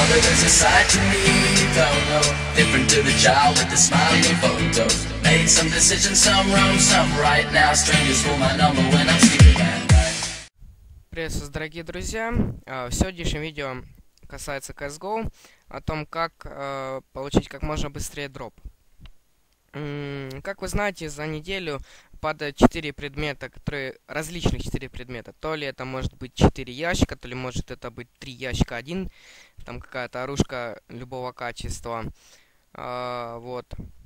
but there's a side to me you don't know. Different to the child with the smiling photos. Made some decisions, some wrong, some right. Now strangers call my number when I'm sleeping at night. Приветствую, дорогие друзья! Сегодняшнее видео касается CSGO, о том, как получить как можно быстрее дроп. Как вы знаете, за неделю падает 4 предмета, различных 4 предмета. То ли это может быть 4 ящика, то ли может это быть 3 ящика, 1. Там какая-то оружка любого качества. Вот.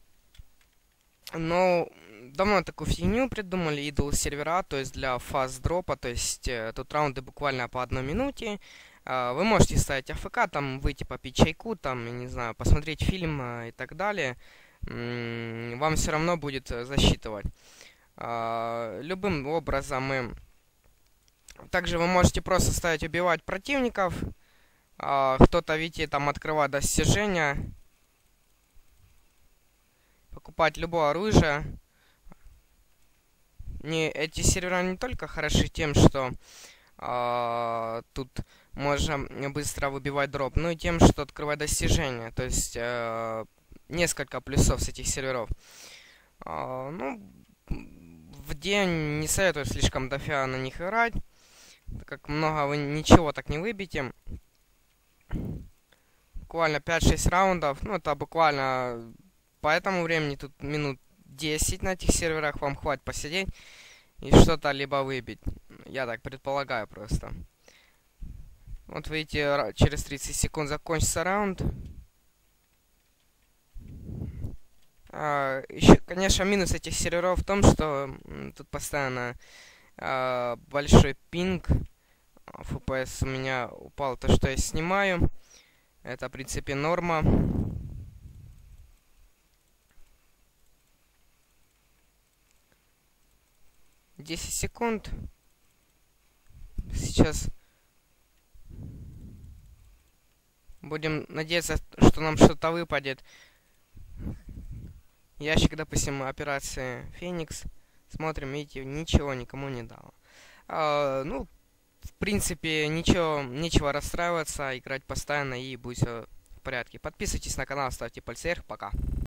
Но давно такую фигню придумали, idle сервера, то есть для фаст дропа, то есть тут раунды буквально по 1 минуте. Вы можете ставить АФК, там выйти попить чайку, там, я не знаю, посмотреть фильм и так далее. Вам все равно будет засчитывать. Любым образом также вы можете просто ставить убивать противников. Кто-то, видите, там открывать достижения. Покупать любое оружие. Эти сервера не только хороши тем, что тут можно быстро выбивать дроп, но и тем, что открывать достижения. То есть несколько плюсов с этих серверов. Ну, в день не советую слишком дофига на них играть, так как много вы ничего так не выбьете. Буквально 5-6 раундов, ну это буквально по этому времени тут минут 10 на этих серверах вам хватит посидеть и что-то либо выбить. Я так предполагаю просто. Вот видите, через 30 секунд закончится раунд. Еще, конечно, минус этих серверов в том, что тут постоянно большой пинг. FPS у меня упал, то что я снимаю. Это, в принципе, норма. Десять секунд. Сейчас будем надеяться, что нам что-то выпадет. Ящик, допустим, операции Феникс. Смотрим, видите, ничего никому не дало. Ну, в принципе, нечего расстраиваться, играть постоянно и будет все в порядке. Подписывайтесь на канал, ставьте пальцы вверх, пока.